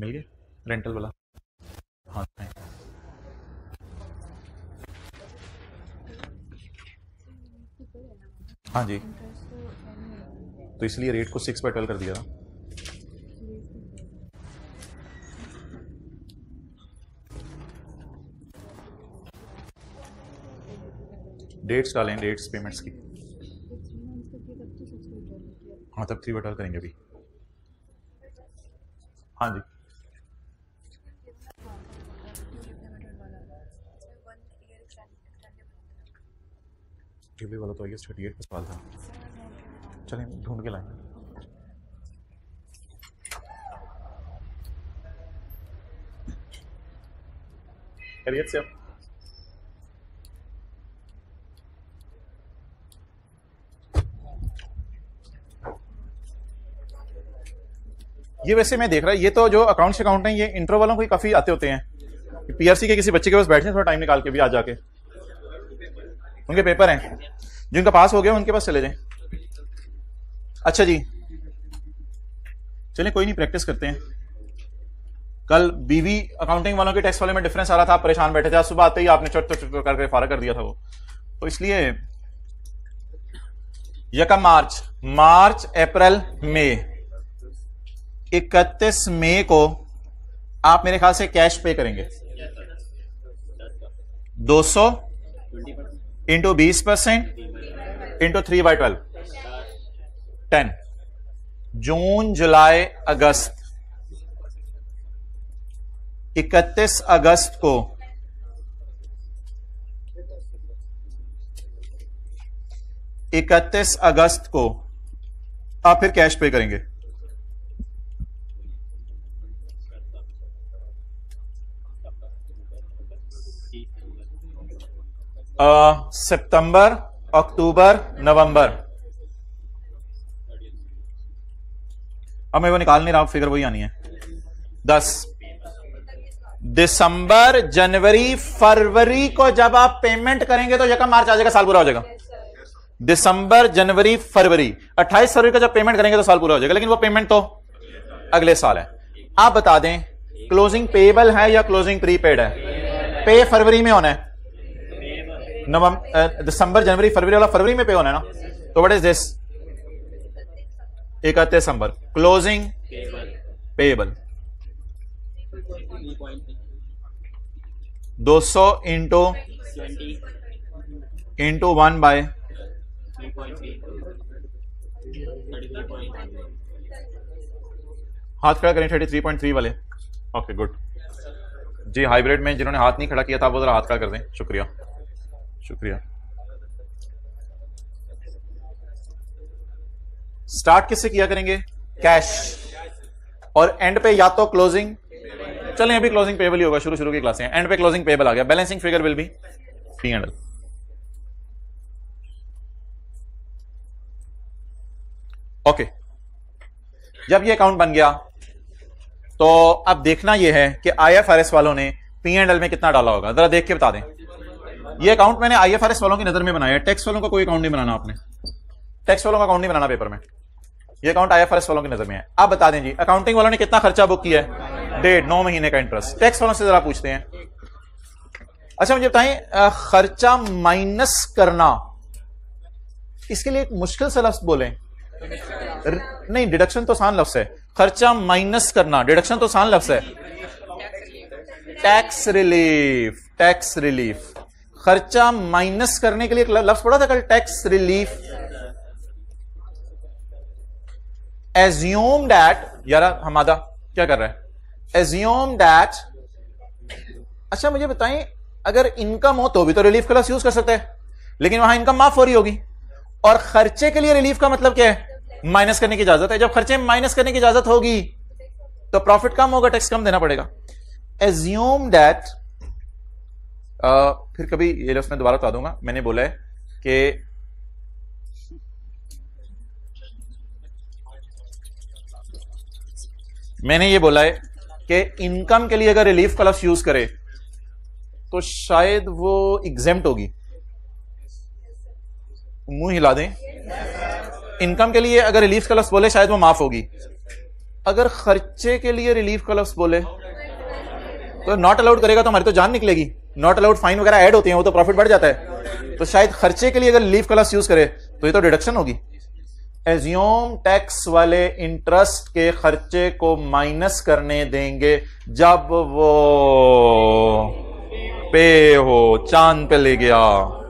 मिल गए रेंटल वाला? हाँ हाँ जी, तो इसलिए रेट को 6/12 कर दिया था। डेट्स डालें, डेट्स पेमेंट्स की। हाँ तब 3/12 करेंगे अभी। हाँ जी, टिबली वाला तो आई गेस 38 पे सवाल था। चलें ढूंढ के लाएंगे। खैरियत से आप? ये वैसे मैं देख रहा, ये तो जो अकाउंट्स अकाउंट हैं ये इंट्रो वालों को ही काफी आते होते हैं। पीआरसी के किसी बच्चे के पास बैठने थोड़ा टाइम निकाल के भी आ जाके, उनके पेपर हैं, जिनका पास हो गया उनके पास चले जाएं। अच्छा जी, चलिए कोई नहीं, प्रैक्टिस करते हैं। कल बीवी अकाउंटिंग वालों के टैक्स वाले में डिफरेंस आ रहा था, आप परेशान बैठे थे, आज सुबह आते ही आपने चट करके फारा कर दिया था वो। तो इसलिए यकम मार्च अप्रैल मई, 31 मई को आप मेरे ख्याल से कैश पे करेंगे। 200 इंटू 20% इंटू 3/12 10। जून जुलाई अगस्त, 31 अगस्त को 31 अगस्त को आप फिर कैश पे करेंगे। सितंबर, अक्टूबर, नवंबर। अब मैं वो निकाल नहीं रहा, फिगर वही आनी है। 10 दिसंबर, जनवरी, फरवरी को जब आप पेमेंट करेंगे तो यकम मार्च आ जाएगा, साल पूरा हो जाएगा। दिसंबर, जनवरी, फरवरी, 28 फरवरी को जब पेमेंट करेंगे तो साल पूरा हो जाएगा, लेकिन वो पेमेंट तो अगले साल है। आप बता दें क्लोजिंग पेएबल है या क्लोजिंग प्रीपेड है? पे फरवरी में होना है, दिसंबर, जनवरी, फरवरी वाला फरवरी में पे होना है ना। तो व्हाट इज दिस? 31 दिसंबर, क्लोजिंग पेएबल 200 इंटू 1 बाय हाथ खड़ा करें 33.3 वाले। ओके गुड जी। हाइब्रिड में जिन्होंने हाथ नहीं खड़ा किया था वो जरा हाथ खड़ा कर दें। शुक्रिया शुक्रिया। स्टार्ट किससे किया करेंगे? कैश, और एंड पे या तो क्लोजिंग, चलें अभी क्लोजिंग पेबल ही होगा, शुरू की क्लासें, एंड पे क्लोजिंग पेबल आ गया। Balancing figure will be P&L। Okay, जब ये अकाउंट बन गया तो अब देखना यह है कि IFRS वालों ने P&L में कितना डाला होगा, जरा देख के बता दें। ये अकाउंट मैंने IFRS वालों की नजर में बनाया है, टैक्स वालों का कोई अकाउंट नहीं बनाना आपने, टैक्स वालों का अकाउंट नहीं बनाना पेपर में, ये अकाउंट IFRS वालों की नजर में है। आप बता दें जी अकाउंटिंग वालों ने कितना खर्चा बुक किया है? 9 महीने का इंटरेस्ट। टैक्स वालों से जरा पूछते हैं। अच्छा मुझे बताएं, खर्चा माइनस करना, इसके लिए एक मुश्किल सा लफ्ज बोलें। नहीं, डिडक्शन तो आसान लफ्ज है, खर्चा माइनस करना डिडक्शन तो आसान लफ्ज है। टैक्स रिलीफ, टैक्स रिलीफ, खर्चा माइनस करने के लिए एक लफ्ज पढ़ा था कल, टैक्स रिलीफ। एज्यूम दैट, यार हमादा क्या कर रहा है? एज्यूम दैट, अच्छा मुझे बताएं, अगर इनकम हो तो भी तो रिलीफ का लफ्ज यूज कर सकते हैं, लेकिन वहां इनकम माफ हो रही होगी, और खर्चे के लिए रिलीफ का मतलब क्या है? माइनस करने की इजाजत है। जब खर्चे माइनस करने की इजाजत होगी तो प्रॉफिट कम होगा, टैक्स कम देना पड़ेगा। एज्यूम दैट, फिर कभी ये लफ्ज मैं दोबारा बता दूंगा, मैंने बोला है कि मैंने ये बोला है कि इनकम के लिए अगर रिलीफ का लफ्ज यूज करे तो शायद वो एग्जेम्प्ट होगी। मुंह हिला दें। इनकम के लिए अगर रिलीफ का लफ्ज बोले शायद वो माफ होगी। अगर खर्चे के लिए रिलीफ का लफ्ज बोले तो नॉट अलाउड करेगा तो हमारी तो जान निकलेगी। नॉट अलाउड फाइन वगैरह ऐड होती हैं, वो तो प्रॉफिट बढ़ जाता है। तो शायद खर्चे के लिए अगर रिलीफ का लफ्ज यूज करे तो ये तो डिडक्शन होगी। एज्यूम टैक्स वाले इंटरेस्ट के खर्चे को माइनस करने देंगे जब वो पे हो। चांद पे ले गया,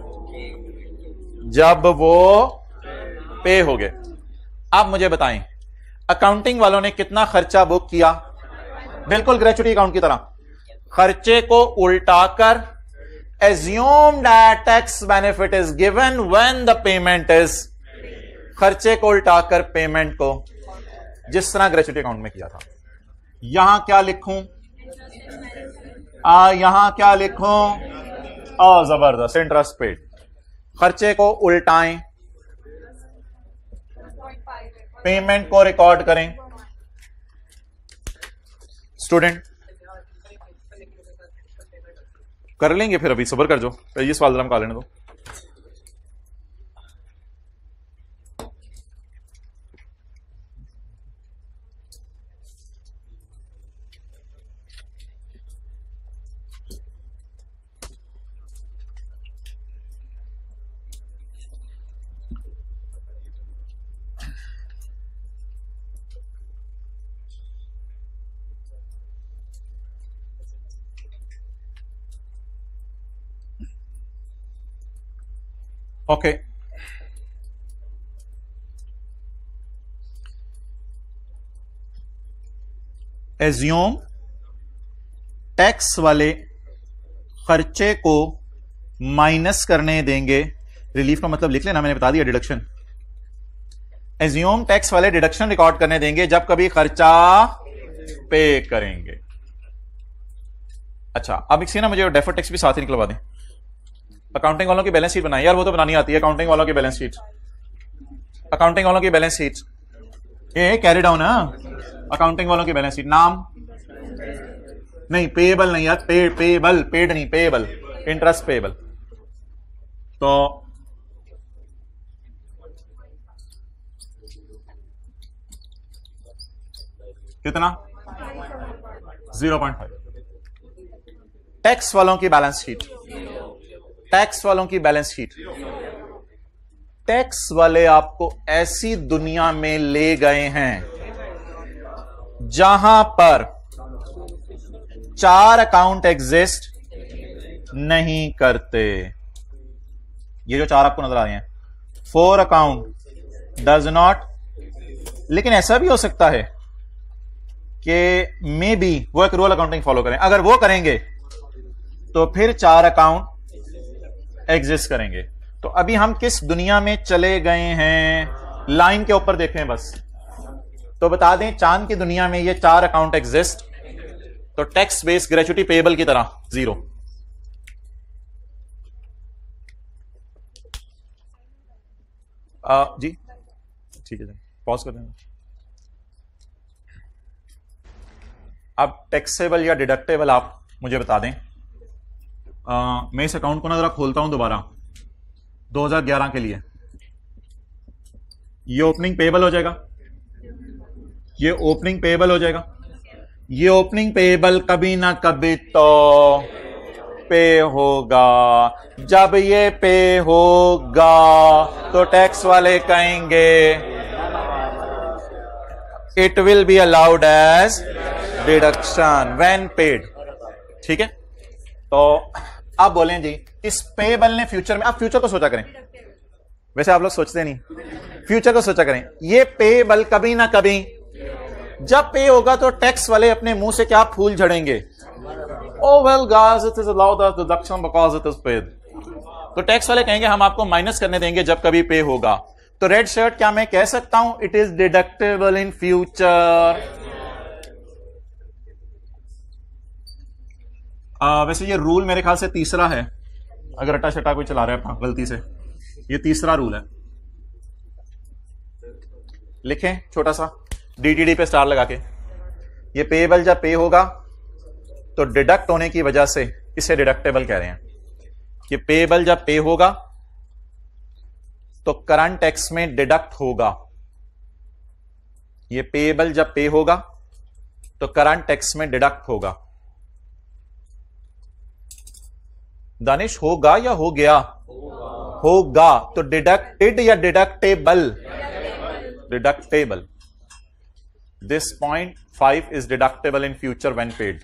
जब वो पे हो गए। आप मुझे बताएं अकाउंटिंग वालों ने कितना खर्चा बुक किया? बिल्कुल ग्रेचुटी अकाउंट की तरह खर्चे को उल्टाकर assume that tax benefit is given when the payment is, खर्चे को उल्टाकर पेमेंट को, जिस तरह ग्रेचुटी अकाउंट में किया था। यहां क्या लिखूं? यहां क्या लिखूं? जबरदस्त, इंटरेस्ट पेड। खर्चे को उल्टाएं, पेमेंट को रिकॉर्ड करें। स्टूडेंट कर लेंगे, फिर अभी सब्र कर जो, ये सवाल हम कर लेने दो। ओके एज्यूम टैक्स वाले खर्चे को माइनस करने देंगे। रिलीफ का मतलब लिख लेना, मैंने बता दिया, डिडक्शन। एज्यूम टैक्स वाले डिडक्शन रिकॉर्ड करने देंगे जब कभी खर्चा पे करेंगे। अच्छा, अब इसी ना मुझे डेफर्ड टैक्स भी साथ ही निकलवा दें। अकाउंटिंग वालों की बैलेंस शीट बनाई यार, वो तो बनानी आती है। अकाउंटिंग वालों की बैलेंस शीट, अकाउंटिंग वालों की बैलेंस शीट, ये कैरी डाउन है। अकाउंटिंग वालों की बैलेंस शीट, नाम नहीं, पेएबल नहीं यार, पेएबल, पेड नहीं, पेएबल, इंटरेस्ट पेएबल। तो कितना? 0.5। टैक्स वालों की बैलेंस शीट, टैक्स वालों की बैलेंस शीट। टैक्स वाले आपको ऐसी दुनिया में ले गए हैं जहां पर 4 अकाउंट एग्जिस्ट नहीं करते। ये जो 4 आपको नजर आ रहे हैं, 4 अकाउंट डज नॉट। लेकिन ऐसा भी हो सकता है कि मे बी वो एक रोल अकाउंटिंग फॉलो करें। अगर वो करेंगे तो फिर 4 अकाउंट एग्जिस्ट करेंगे। तो अभी हम किस दुनिया में चले गए हैं? लाइन के ऊपर देखें बस, तो बता दें चांद की दुनिया में ये 4 अकाउंट एग्जिस्ट, तो टैक्स बेस ग्रेचुटी पेएबल की तरह 0। जी ठीक है, पॉज कर दें। अब टैक्सेबल या डिडक्टेबल आप मुझे बता दें। मैं इस अकाउंट को ना जरा खोलता हूं दोबारा 2011 के लिए। ये ओपनिंग पेएबल हो जाएगा, ये ओपनिंग पेएबल हो जाएगा। ये ओपनिंग पेएबल कभी ना कभी तो पे होगा। जब ये पे होगा तो टैक्स वाले कहेंगे it will be allowed as deduction when paid. ठीक है, तो आप बोलें जी इस पेएबल ने फ्यूचर में, आप फ्यूचर को सोचा करें, वैसे आप लोग सोचते नहीं, फ्यूचर को सोचा करें। ये पेएबल कभी ना कभी जब पे होगा तो टैक्स वाले अपने मुंह से क्या फूल झड़ेंगे? Oh well guys, it is allowed as deduction because it is paid। तो टैक्स वाले कहेंगे हम आपको माइनस करने देंगे जब कभी पे होगा। तो रेड शर्ट, क्या मैं कह सकता हूं it is deductible in future? वैसे ये रूल मेरे ख्याल से तीसरा है, अगर अट्टा शट्टा कोई चला रहा है अपना गलती से, ये तीसरा रूल है। लिखें छोटा सा डीटीडी पे स्टार लगा के। ये पेएबल जब पे होगा तो डिडक्ट होने की वजह से इसे डिडक्टेबल कह रहे हैं। कि पेएबल जब पे होगा तो करंट टैक्स में डिडक्ट होगा। ये पेएबल जब पे होगा तो करंट टैक्स में डिडक्ट होगा। दानिश होगा या हो गया? होगा। तो डिडक्टेड या deductible? Deductible. This 0.5 is deductible in future when paid,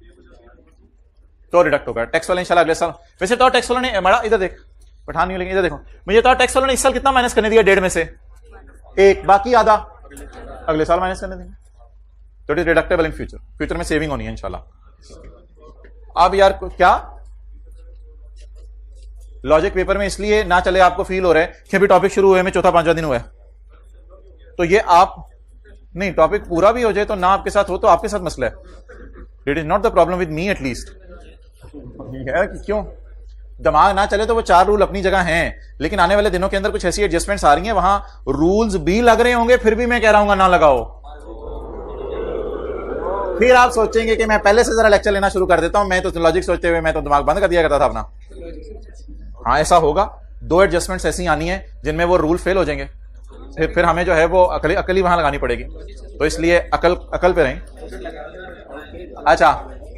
तो डिडक्ट होगा। टैक्स वाले इंशाल्लाह अगले साल, वैसे तो टैक्स वालों ने बड़ा, इधर देख पठान नहीं, लेकिन इधर देखो, मुझे तो टैक्स वालों ने इस साल कितना माइनस करने दिया? 1.5 में से 1, बाकी आधा अगले साल माइनस करने देंगे। तो it is deductible in future, future में सेविंग होनी है इंशाल्लाह। अब यार क्या लॉजिक पेपर में इसलिए ना चले, आपको फील हो रहा है कि अभी टॉपिक शुरू हुए में चौथा 5वां दिन हुआ है, तो ये आप नहीं, टॉपिक पूरा भी हो जाए तो ना आपके साथ हो तो आपके साथ मसला है। It is not the problem with me at least. क्यों दिमाग ना चले तो वो 4 रूल अपनी जगह हैं, लेकिन आने वाले दिनों के अंदर कुछ ऐसी एडजस्टमेंट्स आ रही हैं, वहां रूल्स भी लग रहे होंगे, फिर भी मैं कह रहा हूं ना लगाओ। फिर आप सोचेंगे कि मैं पहले से जरा लेक्चर लेना शुरू कर देता हूं, मैं तो लॉजिक सोचते हुए मैं तो दिमाग बंद कर दिया करता था अपना। हाँ ऐसा होगा, 2 एडजस्टमेंट्स ऐसी आनी है जिनमें वो रूल फेल हो जाएंगे, फिर हमें जो है वो अकल ही वहां लगानी पड़ेगी। तो इसलिए अकल पे रहें। अच्छा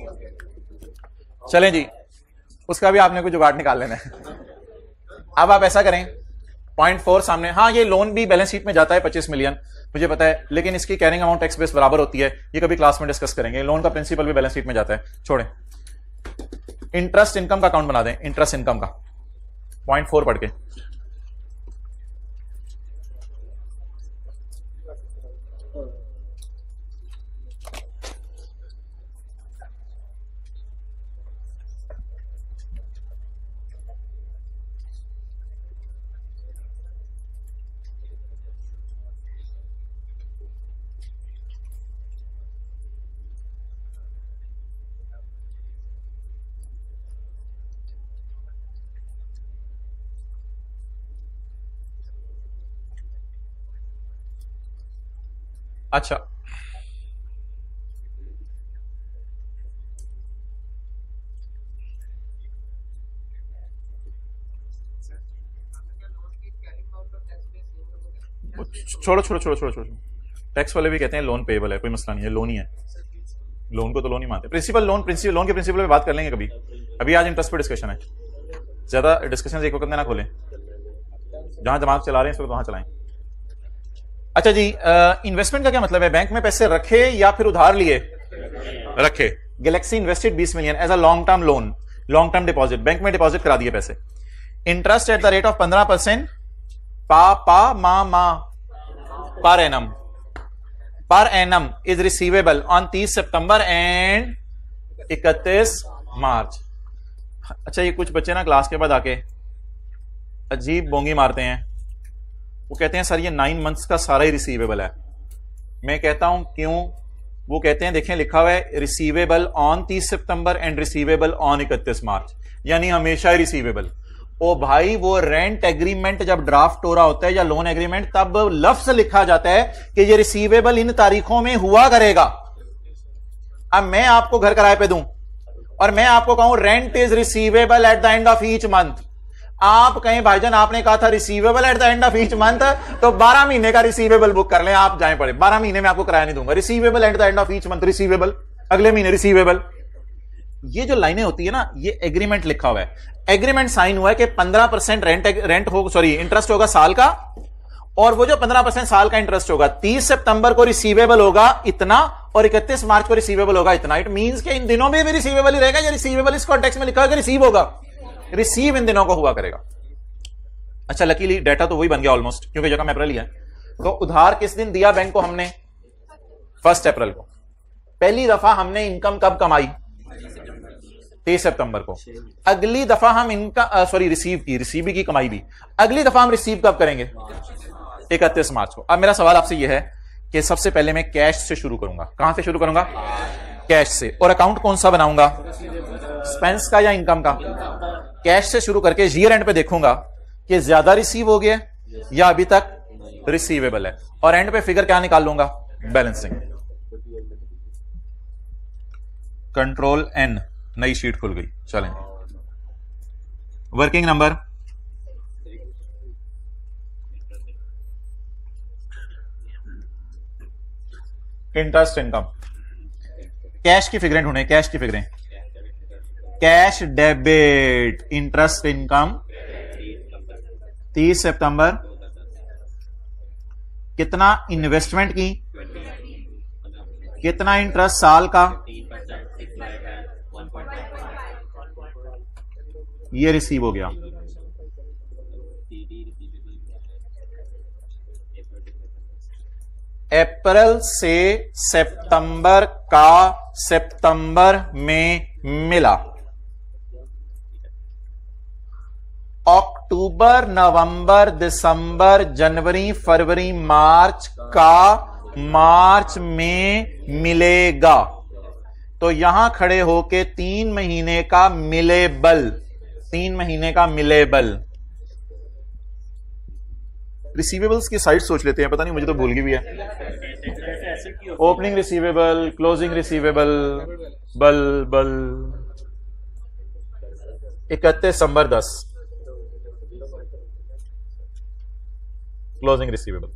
चलें जी, उसका भी आपने कोई जुगाड़ निकाल लेना है। अब आप ऐसा करें, 0.4 सामने, हाँ ये लोन भी बैलेंस शीट में जाता है 25 मिलियन, मुझे पता है, लेकिन इसकी कैरिंग अमाउंट टैक्स बेस बराबर होती है, ये कभी क्लास में डिस्कस करेंगे। लोन का प्रिंसिपल भी बैलेंस शीट में जाता है, छोड़ें। इंटरेस्ट इनकम का अकाउंट बना दें, इंटरेस्ट इनकम का 0.4 पढ़ के। अच्छा छोड़ो छोड़ो छोड़ो छोड़ो छोड़ो, टैक्स वाले भी कहते हैं लोन पेएबल है, कोई मसला नहीं है, लोन ही है, लोन को तो लोन ही मानते हैं। प्रिंसिपल लोन के प्रिंसिपल पे बात कर लेंगे कभी, अभी आज इंटरेस्ट पे डिस्कशन है, ज्यादा डिस्कशन एक वक्त में ना खोलें, जहां दिमाग चला रहे हैं इस वक्त वहां चलाएं। अच्छा जी, इन्वेस्टमेंट का क्या मतलब है? बैंक में पैसे रखे या फिर उधार लिए? रखे। Galaxy invested 20 million as a long term loan, long term deposit, bank में डिपॉजिट करा दिए पैसे। Interest at the rate of 15% per annum is receivable on 30 September and 31 March. अच्छा ये कुछ बच्चे ना क्लास के बाद आके अजीब बोंगी मारते हैं, वो कहते हैं सर ये 9 मंथ्स का सारा ही रिसीवेबल है। मैं कहता हूं क्यों? वो कहते हैं देखें लिखा हुआ है receivable on 30 September and receivable on 31 March, यानी हमेशा ही रिसीवेबल। ओ भाई वो रेंट एग्रीमेंट जब ड्राफ्ट हो रहा होता है या लोन एग्रीमेंट, तब लफ्ज लिखा जाता है कि ये रिसीवेबल इन तारीखों में हुआ करेगा। अब मैं आपको घर किराए पे दूं और मैं आपको कहूं rent is receivable at the end of each month, आप कहें भाईजान आपने कहा था receivable at the end of each month, तो 12 महीने का रिसीवेबल बुक कर लें, आप जाए पड़े 12 महीने में आपको किराया नहीं दूंगा। Receivable at the end of each month receivable, अगले महीने रिसीवेबल। ये जो लाइनें होती है ना, ये एग्रीमेंट लिखा हुआ है, एग्रीमेंट साइन हुआ है कि 15% रेंट हो, सॉरी इंटरेस्ट होगा साल का, और वो जो 15% साल का इंटरेस्ट होगा 30 सितंबर को रिसीवेबल होगा इतना और 31 मार्च को रिसीवेबल होगा इतना। इट मींस कि इन दिनों में भी रिसीवेबल ही रहेगा, या रिसीवेबल इस कॉन्टेक्स्ट में लिखा है कि रिसीव होगा, रिसीव इन दिनों को हुआ करेगा। अच्छा लकीली डाटा तो वही बन गया ऑलमोस्ट, क्योंकि जगह अप्रैल ही है। तो उधार किस दिन दिया बैंक को हमने? 1 अप्रैल को। पहली दफा हमने इनकम कब कमाई? 23 सितंबर को। अगली दफा हम इनका रिसीव की कमाई भी अगली दफा हम रिसीव कब करेंगे? 31 मार्च को। अब मेरा सवाल आपसे यह है कि सबसे पहले मैं कैश से शुरू करूंगा। कहां से शुरू करूंगा? कैश से। और अकाउंट कौन सा बनाऊंगा? एक्सपेंस का या इनकम का? कैश से शुरू करके ईयर एंड पे देखूंगा कि ज्यादा रिसीव हो गया या अभी तक रिसीवेबल है, और एंड पे फिगर क्या निकाल लूंगा? बैलेंसिंग। कंट्रोल एन, नई शीट खुल गई। चलें, working number interest income. Cash की फिगरें ढूंढे, कैश की फिगरें। Cash debit interest income 30 September, कितना इन्वेस्टमेंट की, कितना इंटरेस्ट साल का, ये रिसीव हो गया। अप्रैल से सितंबर का सितंबर में मिला, अक्टूबर नवंबर दिसंबर जनवरी फरवरी मार्च का मार्च में मिलेगा। तो यहां खड़े होके 3 महीने का मिलेबल, 3 महीने का मिलेबल। रिसीवेबल्स की साइड सोच लेते हैं, पता नहीं मुझे तो भूल गई भी है। ओपनिंग रिसीवेबल, क्लोजिंग रिसीवेबल, बल बल 31 दिसंबर 10 क्लोजिंग रिसीवेबल।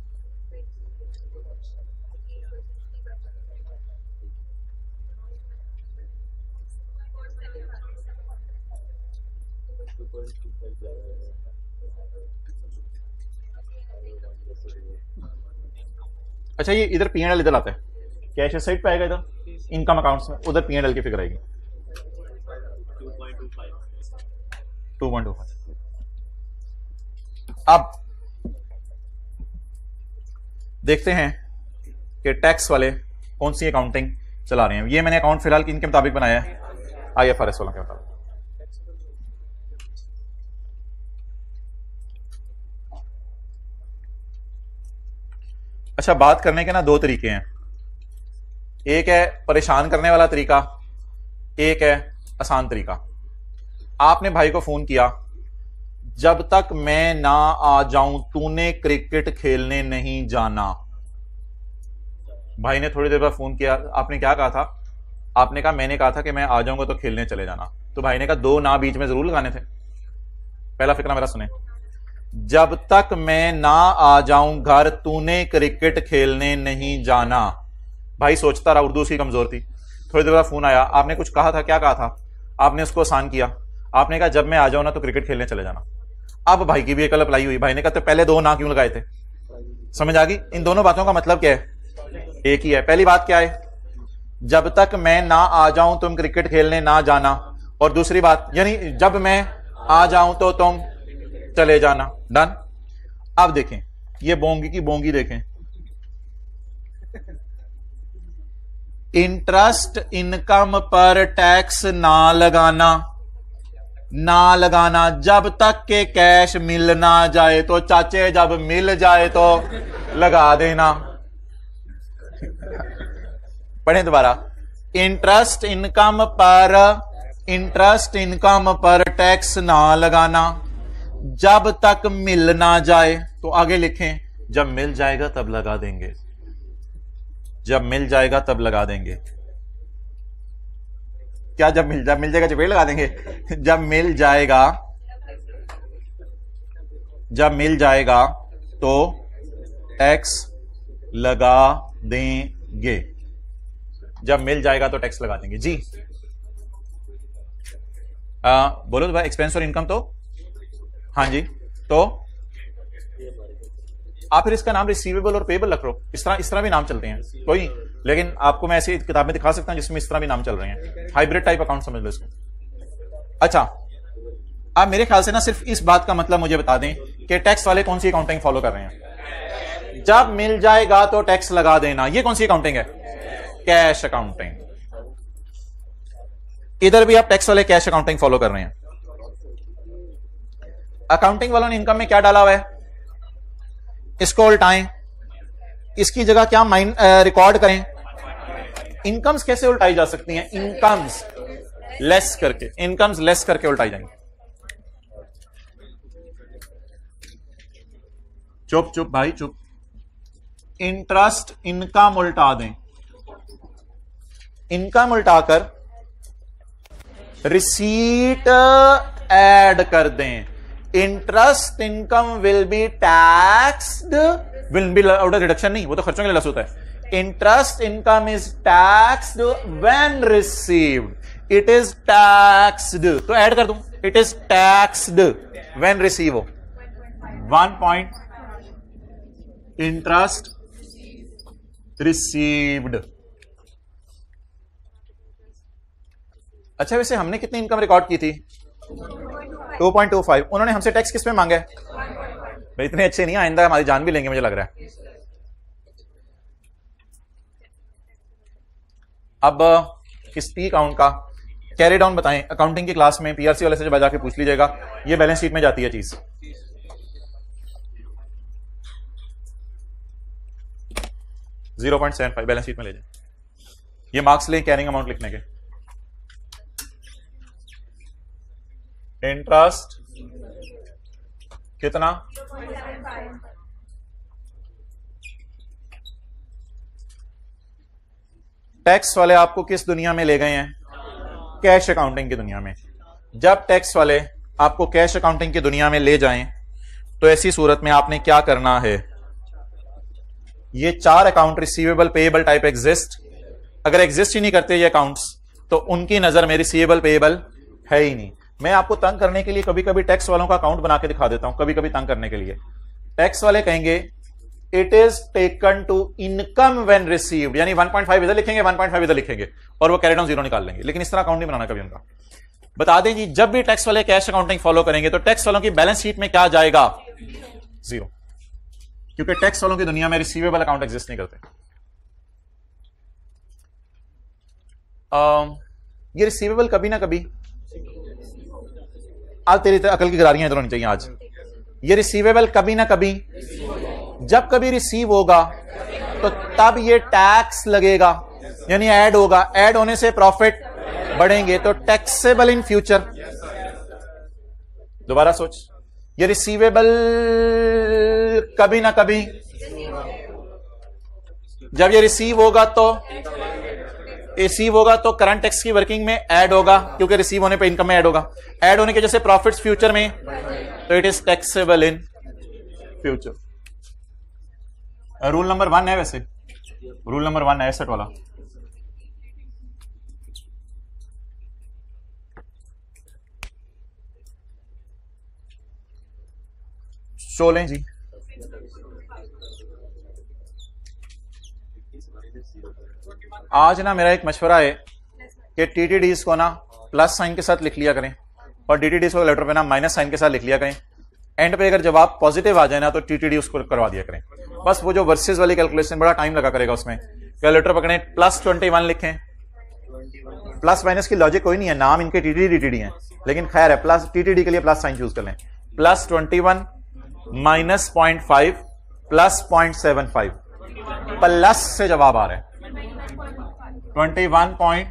अच्छा, ये इधर P&L इधर आता है, कैश साइड पे आएगा, इधर इनकम अकाउंट्स में, उधर P&L की फिगर आएगी 2.25। अब देखते हैं कि टैक्स वाले कौन सी अकाउंटिंग चला रहे हैं। ये मैंने अकाउंट फिलहाल किन के मुताबिक बनाया है, IFRS वालों के मुताबिक। अच्छा, बात करने के ना 2 तरीके हैं, एक है परेशान करने वाला तरीका, एक है आसान तरीका। आपने भाई को फोन किया, जब तक मैं ना आ जाऊं तूने क्रिकेट खेलने नहीं जाना। भाई ने थोड़ी देर बाद फोन किया, आपने क्या कहा था? आपने कहा मैंने कहा था कि मैं आ जाऊंगा तो खेलने चले जाना। तो भाई ने कहा 2 ना बीच में जरूर लगाने थे। पहला फिक्रा मेरा सुने, जब तक मैं ना आ जाऊं घर तूने क्रिकेट खेलने नहीं जाना। भाई सोचता रहा, उर्दू उसकी कमजोर थी। थोड़ी देर बाद फोन आया, आपने कुछ कहा था, क्या कहा था? आपने उसको आसान किया, आपने कहा जब मैं आ जाऊं ना तो क्रिकेट खेलने चले जाना। अब भाई की भी एक अप्लाई हुई, भाई ने कहा तो पहले 2 ना क्यों लगाए थे? समझ आ गई? इन दोनों बातों का मतलब क्या है? एक ही है। पहली बात क्या है? जब तक मैं ना आ जाऊं तुम क्रिकेट खेलने ना जाना, और दूसरी बात यानी जब मैं आ जाऊं तो तुम चले जाना। डन। अब देखें ये बोंगी की बोंगी देखें, इंटरेस्ट इनकम पर टैक्स ना लगाना, ना लगाना जब तक के कैश मिल ना जाए। तो चाचे जब मिल जाए तो लगा देना। पढ़ें दोबारा, इंटरेस्ट इनकम पर टैक्स ना लगाना जब तक मिल ना जाए। तो आगे लिखें जब मिल जाएगा तब लगा देंगे, जब मिल जाएगा तब लगा देंगे। क्या जब मिल जाएगा जब लगा देंगे? जब मिल जाएगा तो टैक्स लगा देंगे। जब मिल जाएगा तो टैक्स लगा देंगे। जी बोलो तो भाई, एक्सपेंस और इनकम तो हाँ जी, तो आप फिर इसका नाम रिसीवेबल और पेबल रख लो। इस तरह भी नाम चलते हैं कोई नहीं, लेकिन आपको मैं ऐसी किताबें दिखा सकता हूं जिसमें इस तरह भी नाम चल रहे हैं। हाइब्रिड टाइप अकाउंट समझ लो इसको। अच्छा, आप मेरे ख्याल से ना सिर्फ इस बात का मतलब मुझे बता दें कि टैक्स वाले कौन सी अकाउंटिंग फॉलो कर रहे हैं। जब मिल जाएगा तो टैक्स लगा देना, ये कौन सी अकाउंटिंग है? Cash accounting. इधर भी आप टैक्स वाले कैश अकाउंटिंग फॉलो कर रहे हैं। अकाउंटिंग वालों ने इनकम में क्या डाला हुआ है? इसको उल्टाएं, इसकी जगह क्या रिकॉर्ड करें? इनकम्स कैसे उल्टाई जा सकती हैं? इनकम्स लेस करके उल्टाई जाएंगी। चुप भाई चुप। इंटरेस्ट इनकम उल्टा दें, इनकम उल्टाकर रिसीट ऐड कर दें। Interest income will be taxed, will be deduction नहीं, वो तो खर्चों के लिए लस होता है। Interest income is taxed when received, it is taxed, तो ऐड कर दूं, it is taxed when receive हो 1 पॉइंट इंटरेस्ट रिसीव्ड। अच्छा वैसे हमने कितनी इनकम रिकॉर्ड की थी? 2.25। उन्होंने हमसे टैक्स किस पे मांगा है? भाई इतने अच्छे नहीं, आइंदा हमारी जान भी लेंगे मुझे लग रहा है। अब इस पी अकाउंट का कैरी डाउन बताएं, अकाउंटिंग की क्लास में पीआरसी वाले से जब जाके पूछ लीजिएगा, ये बैलेंस शीट में जाती है चीज। $0.75 बैलेंस शीट में ले जाए, ये मार्क्स ले कैरिंग अमाउंट लिखने के। इंटरेस्ट कितना? टैक्स वाले आपको किस दुनिया में ले गए हैं? कैश अकाउंटिंग की दुनिया में। जब टैक्स वाले आपको कैश अकाउंटिंग की दुनिया में ले जाएं तो ऐसी सूरत में आपने क्या करना है? ये 4 account receivable payable type exist, अगर एग्जिस्ट ही नहीं करते ये अकाउंट्स तो उनकी नजर में रिसीवेबल पेएबल है ही नहीं। मैं आपको तंग करने के लिए कभी कभी टैक्स वालों का अकाउंट बना के दिखा देता हूं, कभी कभी तंग करने के लिए। टैक्स वाले कहेंगे it is taken to income when received, यानी 1.5 इधर लिखेंगे, 1.5 इधर लिखेंगे और वो कैरी डाउन 0 निकाल लेंगे। लेकिन इस तरह अकाउंट नहीं बनाना कभी उनका। बता दें जी, जब भी टैक्स वाले कैश अकाउंटिंग फॉलो करेंगे तो टैक्स वालों की बैलेंस शीट में क्या जाएगा? 0, क्योंकि टैक्स वालों की दुनिया में रिसीवेबल अकाउंट एग्जिस्ट नहीं करते। ये रिसीवेबल कभी ना कभी, आज तेरी अकल की गरारियां इधर होनी चाहिए आज। ये रिसीवेबल कभी ना कभी, जब कभी रिसीव होगा तो तब ये टैक्स लगेगा, यानी ऐड होगा, ऐड होने से प्रॉफिट बढ़ेंगे तो टैक्सेबल इन फ्यूचर। दोबारा सोच, ये रिसीवेबल कभी ना कभी, जब ये रिसीव होगा तो करंट टैक्स की वर्किंग में ऐड होगा, क्योंकि रिसीव होने पे इनकम में ऐड होगा। ऐड होने के जैसे प्रॉफिट्स फ्यूचर में, तो it is taxable in future. Rule number 1 है, वैसे रूल नंबर 1 है एसेट वाला। चलें जी, आज ना मेरा एक मशवरा है कि टीटीडीज को ना प्लस साइन के साथ लिख लिया करें और डीटीडीज को लेटर पे ना माइनस साइन के साथ लिख लिया करें। एंड पे अगर जवाब पॉजिटिव आ जाए ना तो टीटीडी उसको करवा दिया करें। बस वो जो वर्सेस वाली कैलकुलेशन बड़ा टाइम लगा करेगा उसमें। कैलकुलेटर पकड़े, +21 लिखें। प्लस माइनस की लॉजिक कोई नहीं है, नाम इनके टीटीडी डीटीडी है, लेकिन खैर है, प्लस टीटीडी के लिए प्लस साइन चूज कर लें। +21 -0.5 +0.75, प्लस से जवाब आ रहा है 21.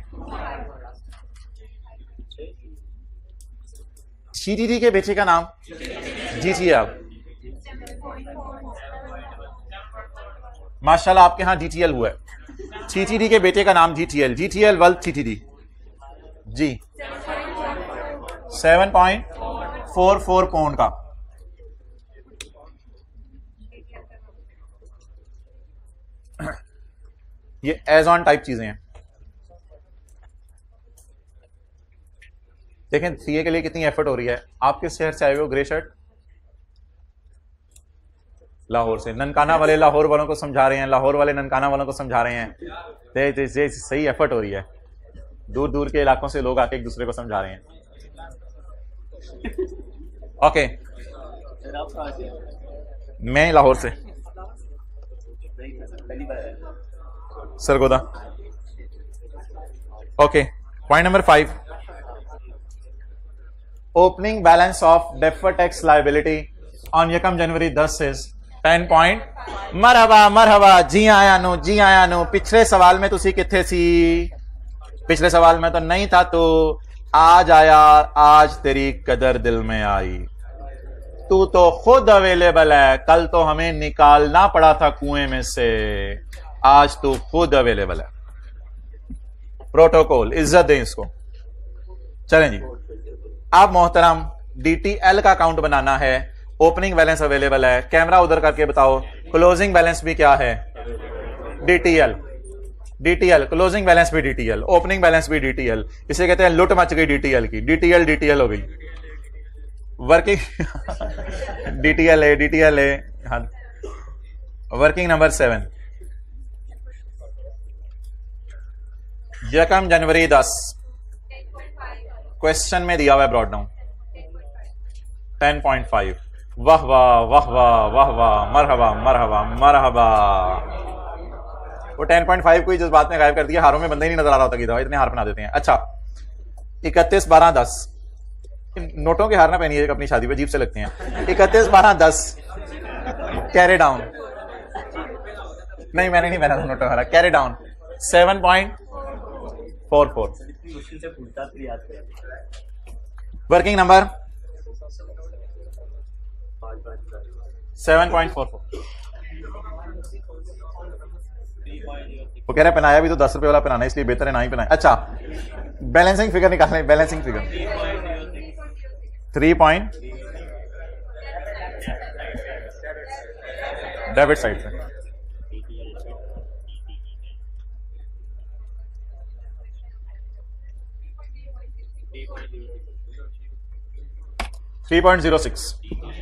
जीटीडी के बेटे का नाम जीटीएल। माशाल्लाह आपके यहां डीटीएल हुआ है। जीटीडी के बेटे का नाम जीटीएल, जीटीएल वेल्थ जीटीडी जी 7.44 पाउंड का। ये एज ऑन टाइप चीजें हैं। देखें सीए के लिए कितनी एफर्ट हो रही है। आप किस शहर से आए हो? ग्रे शर्ट लाहौर से। ननकाना वाले लाहौर वालों को समझा रहे हैं, लाहौर वाले ननकाना वालों को समझा रहे हैं। सही एफर्ट हो रही है। दूर दूर के इलाकों से लोग आके एक दूसरे को समझा रहे हैं। ओके, मैं लाहौर से, Sargodha. Okay, point number 5, opening balance of deferred tax liability on यकम जनवरी 10 इज 10 पॉइंट। मरहबा मरहबा, जी आया नो, जी आया नो। पिछले सवाल में तुसी किथे सी? पिछले सवाल में तो नहीं था, तो आज आया, आज तेरी कदर दिल में आई। तू तो खुद अवेलेबल है, कल तो हमें निकालना पड़ा था कुएं में से, आज तू खुद अवेलेबल है। प्रोटोकॉल, इज्जत दें इसको। चलें जी, अब मोहतरम डीटीएल का अकाउंट बनाना है। ओपनिंग बैलेंस अवेलेबल है, कैमरा उधर करके बताओ क्लोजिंग बैलेंस भी क्या है। DTL, DTL क्लोजिंग बैलेंस भी DTL, ओपनिंग बैलेंस भी DTL, इसे कहते हैं लुट मच गई DTL की, DTL हो गई। वर्किंग DTL है। हाँ, वर्किंग नंबर 7, यकम जनवरी 10, क्वेश्चन में दिया हुआ है ब्रॉड डाउन 10.5। वाह वाह वाह वाह वाह वाह, मरहबा मरहबा मरहबा। वो 10.5 को ही जज्बात में गायब कर दिया, हारों में बंदा ही नहीं नजर आ रहा होता कि दवा इतने हार बना देते हैं। अच्छा 31/12/10, नोटों के हार ना पहनिए अपनी शादी पे, अजीब से लगते हैं। 31/12/10 कैरी डाउन, नहीं मैंने नहीं पहना था नोटों हारा, कैरी डाउन 7.44। Working number 7.44। वो कह रहे पहनाया भी तो 10 रुपए वाला पहनाना, इसलिए बेहतर है ना ही पहनाए। अच्छा बैलेंसिंग फिगर निकालने, बैलेंसिंग फिगर 3 डेबिट साइड से 3.06।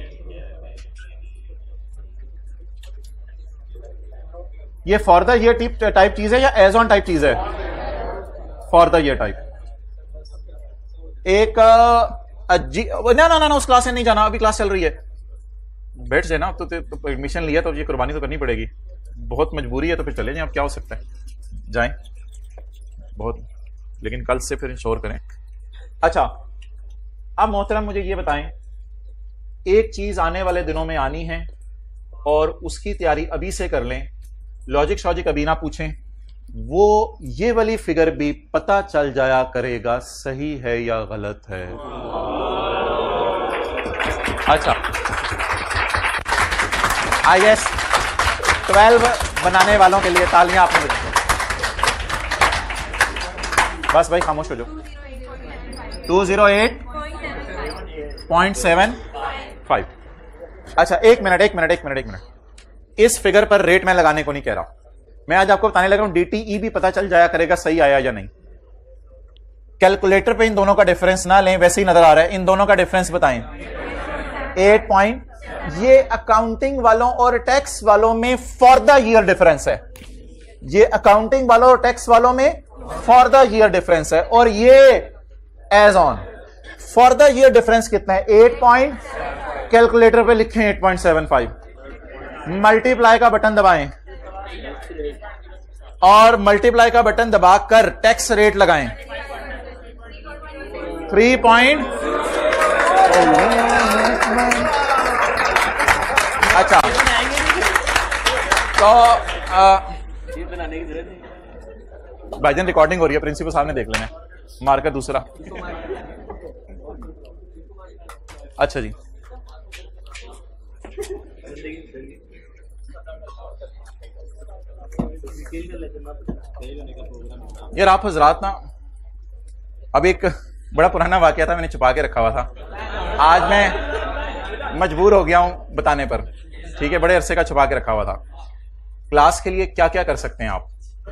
ये फॉर द ईयर टाइप चीज है या एज ऑन टाइप चीज है? For the year type. एक ना उस क्लास से नहीं जाना, अभी क्लास चल रही है, बैठ जाए ना। अब तो एडमिशन लिया तो ये कुर्बानी तो करनी पड़ेगी, बहुत मजबूरी है तो फिर चले जाएं, अब क्या हो सकता है, जाएं बहुत, लेकिन कल से फिर इंश्योर करें। अच्छा अब मोहतरम मुझे ये बताएं, एक चीज आने वाले दिनों में आनी है और उसकी तैयारी अभी से कर लें, लॉजिक शॉजिक अभी ना पूछें, वो ये वाली फिगर भी पता चल जाया करेगा सही है या गलत है। अच्छा IS 12 बनाने वालों के लिए तालियां आपने बजाई। बस भाई खामोश हो जाओ। 208.75। अच्छा एक मिनट, इस फिगर पर रेट मैं लगाने को नहीं कह रहा, मैं आज आपको बताने लगा हूं DTE भी पता चल जाया करेगा सही आया या नहीं। कैलकुलेटर पे इन दोनों का डिफरेंस ना लें, वैसे ही नजर आ रहा है, इन दोनों का डिफरेंस बताएं। 8 पॉइंट, ये अकाउंटिंग वालों और टैक्स वालों में फॉर द ईयर डिफरेंस है, ये अकाउंटिंग वालों और टैक्स वालों में फॉर द ईयर डिफरेंस है, और ये as on. For the year difference कितना है? 8 पॉइंट, कैलकुलेटर पे लिखें 8.75, मल्टीप्लाई का बटन दबाएं और मल्टीप्लाई का बटन दबाकर टैक्स रेट लगाएं 3. अच्छा तो भाईजान रिकॉर्डिंग हो रही है, प्रिंसिपल साहब ने देख लेना, मार्कर दूसरा। अच्छा जी यार आप हजरात ना, अब एक बड़ा पुराना वाकया था, मैंने छुपा के रखा हुआ था, आज मैं मजबूर हो गया हूं बताने पर। ठीक है, बड़े अरसे का छुपा के रखा हुआ था। क्लास के लिए क्या क्या कर सकते हैं आप?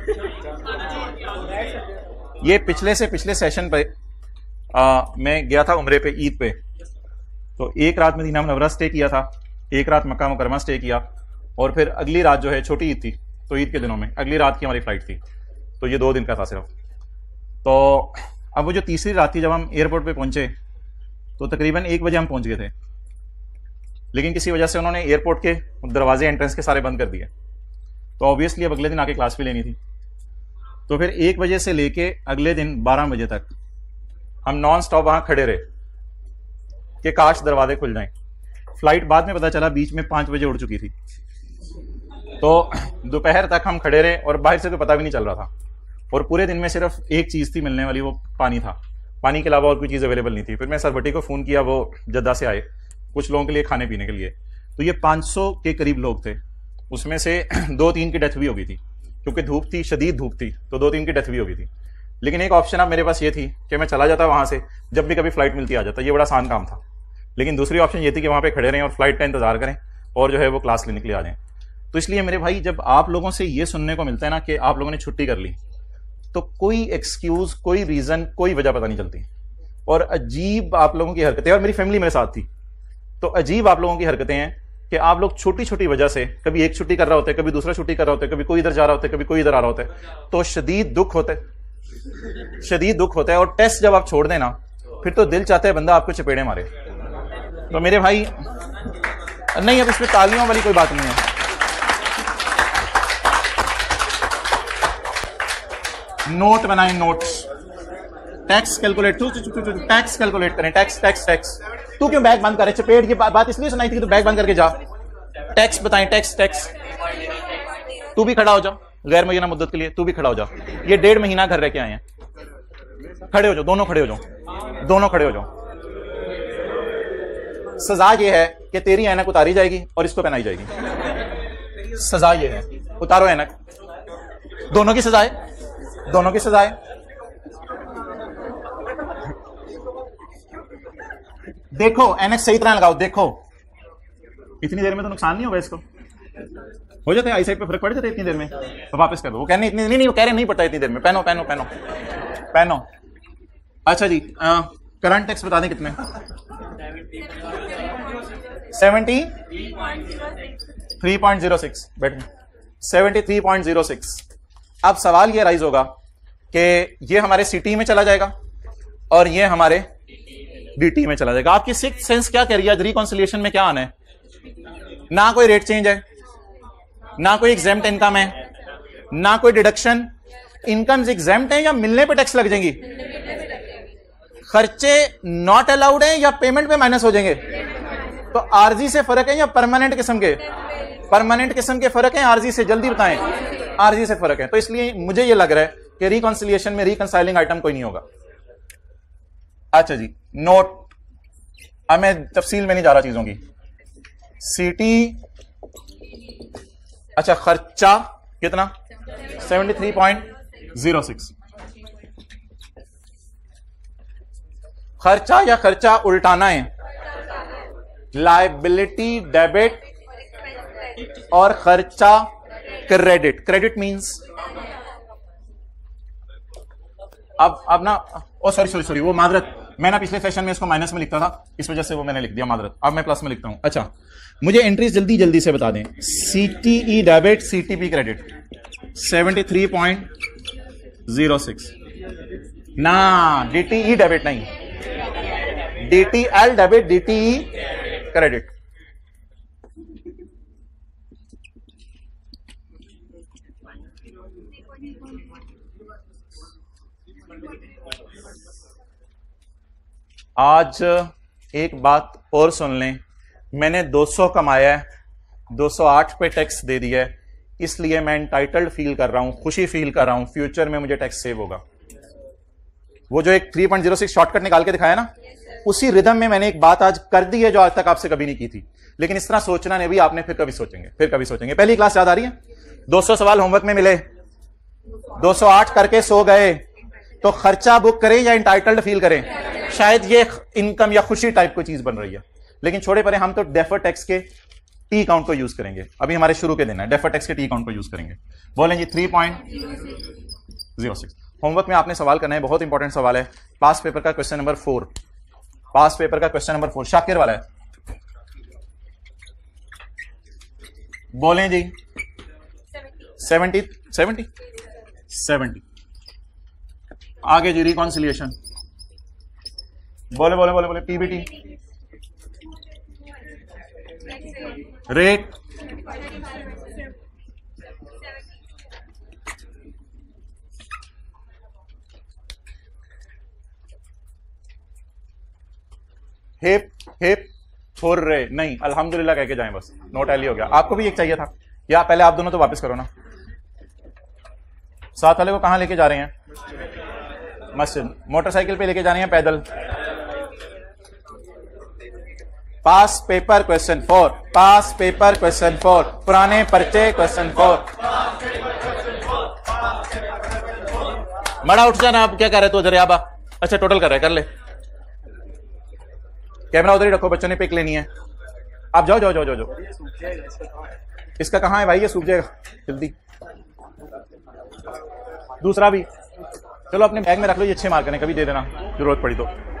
ये पिछले सेशन पे मैं गया था उम्रे पे, ईद पे, तो एक रात मदीना मुनव्वरा स्टे किया था, एक रात मक्का मुकरमा स्टे किया, और फिर अगली रात जो है छोटी ईद थी, तो ईद के दिनों में अगली रात की हमारी फ्लाइट थी, तो ये 2 दिन का था सिर्फ। तो अब वो जो तीसरी रात थी, जब हम एयरपोर्ट पे पहुंचे तो तकरीबन 1 बजे हम पहुंच गए थे, लेकिन किसी वजह से उन्होंने एयरपोर्ट के दरवाजे एंट्रेंस के सारे बंद कर दिए, तो ऑब्वियसली अब अगले दिन आके क्लास भी लेनी थी। तो फिर 1 बजे से लेके अगले दिन 12 बजे तक हम नॉन स्टॉप वहां खड़े रहे कि काश दरवाजे खुल जाएं। फ्लाइट बाद में पता चला बीच में 5 बजे उड़ चुकी थी, तो दोपहर तक हम खड़े रहे और बाहर से तो पता भी नहीं चल रहा था, और पूरे दिन में सिर्फ एक चीज़ थी मिलने वाली, वो पानी था, पानी के अलावा और कोई चीज़ अवेलेबल नहीं थी। फिर मैं सरबटी को फ़ोन किया, वो जद्दा से आए कुछ लोगों के लिए खाने पीने के लिए, तो ये 500 के करीब लोग थे, उसमें से 2-3 की डेथ भी हो गई थी, क्योंकि धूप थी, शदीद धूप थी, तो 2-3 की डेथ भी हो गई थी। लेकिन एक ऑप्शन अब मेरे पास ये थी कि मैं चला जाता वहाँ से, जब भी कभी फ्लाइट मिलती आ जाता, ये बड़ा आसान काम था। लेकिन दूसरी ऑप्शन ये थी कि वहाँ पे खड़े रहें और फ्लाइट का इंतजार करें और जो है वो क्लास लेने के लिए आ जाएं। तो इसलिए मेरे भाई जब आप लोगों से ये सुनने को मिलता है ना कि आप लोगों ने छुट्टी कर ली, तो कोई एक्सक्यूज, कोई रीजन, कोई वजह पता नहीं चलती, और अजीब आप लोगों की हरकतें, और मेरी फैमिली मेरे साथ थी, तो अजीब आप लोगों की हरकतें हैं कि आप लोग छोटी छोटी वजह से, कभी एक छुट्टी कर रहा होता है, कभी दूसरा छुट्टी कर रहा होता है, कभी कोई इधर जा रहा होता है, कभी कोई इधर आ रहा होता है, तो शदीद दुख होता है, शदीद दुख होता है। और टेस्ट जब आप छोड़ देना, फिर तो दिल चाहता है बंदा आपको चपेड़े मारे। तो मेरे भाई नहीं, अब इसमें तालियों वाली कोई बात नहीं है। नोट बनाएं, notes, tax calculate, tax calculate करें, टैक्स टैक्स टैक्स। तू क्यों बैग बंद करे चपेट? ये बात इसलिए सुनाई थी कि तू बैग बंद करके जा। टैक्स बताएं, टैक्स टैक्स। तू भी खड़ा हो जा, गैर मुय्यना मुद्दत के लिए तू भी खड़ा हो जा। ये 1.5 महीना घर रह के आए हैं, खड़े हो जाओ, दोनों खड़े हो जाओ, दोनों खड़े हो जाओ। सजा ये है कि तेरी ऐनक उतारी जाएगी और इसको पहनाई जाएगी। सजा ये है, उतारो ऐनक। दोनों की सजा है, दोनों की सजा है। देखो ऐनक सही तरह लगाओ, देखो इतनी देर में तो नुकसान नहीं होगा इसको। हो जाता है, आई साइड पे फर्क पड़ जाता है इतनी देर में, तो वापस कर दो। वो कहने इतनी नहीं, वो कह रहे नहीं पड़ता इतनी देर में। पहनो पहनो पहनो पहनो। अच्छा जी, करंट टैक्स बता दें कितने? 73.06। बैठ 73.06। अब सवाल ये राइज होगा कि ये हमारे सिटी में चला जाएगा और ये हमारे डीटी में चला जाएगा। आपकी सिक्स्थ सेंस क्या कह रही है? रिकॉन्सिलिएशन में क्या आना है? ना कोई रेट चेंज है, ना कोई एग्जेम्प्ट इनकम है, ना कोई डिडक्शन। इनकम्स एग्जेम्प्ट है या मिलने पे टैक्स लग जाएंगी? खर्चे नॉट अलाउड है या पेमेंट पे माइनस हो जाएंगे? तो आरजी से फर्क है या परमानेंट किस्म के? परमानेंट किस्म के फर्क है, आरजी से। जल्दी बताएं, आरजी से फर्क है। तो इसलिए मुझे यह लग रहा है कि रिकॉन्सिलिएशन में रिकंसाइलिंग आइटम कोई नहीं होगा। अच्छा जी, नोट। अब मैं तफसील में नहीं जा रहा चीजों की। सीटी, अच्छा खर्चा कितना? 73.06। खर्चा या खर्चा उल्टाना है? लायबिलिटी डेबिट और खर्चा क्रेडिट। क्रेडिट मींस अब ना, ओ सॉरी, वो मादरत, मैं ना पिछले सेशन में इसको माइनस में लिखता था, इस वजह से वो मैंने लिख दिया, मादरत। अब मैं प्लस में लिखता हूं। अच्छा, मुझे एंट्रीज जल्दी से बता दें। CTE debit, CTP credit. 73.06 ना, डीटीई डेबिट नहीं, डीटीएल डेबिट, डीटीई क्रेडिट। आज एक बात और सुन लें, मैंने 200 कमाया है, 208 पे टैक्स दे दिया है, इसलिए मैं एंटाइटल्ड फील कर रहा हूं, खुशी फील कर रहा हूं, फ्यूचर में मुझे टैक्स सेव होगा। वो जो एक 3.06 शॉर्टकट निकाल के दिखाया ना, उसी रिदम में मैंने एक बात आज कर दी है जो आज तक आपसे कभी नहीं की थी। लेकिन इस तरह सोचना नहीं भी आपने, फिर कभी सोचेंगे, फिर कभी सोचेंगे। पहली क्लास याद आ रही है? 200 सवाल होमवर्क में मिले, 208 करके सो गए, तो खर्चा बुक करें या एंटाइटल्ड फील करें? शायद ये इनकम या खुशी टाइप की चीज बन रही है। लेकिन छोड़े परे, हम तो डेफर टैक्स के टी काउंट को यूज करेंगे। अभी हमारे शुरू के दिन है, डेफर टैक्स के टी काउंट को यूज करेंगे। बोलें जी 3.06। होमवर्क में आपने सवाल करना है, बहुत इंपॉर्टेंट सवाल है, पास पेपर का क्वेश्चन नंबर 4। पास पेपर का क्वेश्चन नंबर 4 शाकिर वाला है। बोलें जी 70। आगे जी रिकॉन्सिलिएशन। बोले पीबीटी, रेट, हिप हुर्रे नहीं, अल्हम्दुलिल्लाह कह के जाएं बस, नो टैली हो गया। आपको भी एक चाहिए था, या पहले आप दोनों तो वापस करो ना। साथ वाले को कहां लेके जा रहे हैं? मस्जिद। मोटरसाइकिल पे लेके जाने हैं, पैदल? Past paper question 4, past paper question 4, पुराने पर्चे क्वेश्चन 4। बड़ा उठ जाना, आप क्या कर रहे? तो जरियाबा, अच्छा टोटल कर रहे, कर ले। कैमरा उधर ही रखो, बच्चों ने पिक लेनी है। आप जाओ। इसका कहाँ है भाई, ये सूख जाएगा जल्दी। दूसरा भी चलो अपने बैग में रख लो, ये 6 मार्कर हैं, कभी दे देना जरूरत पड़ी तो।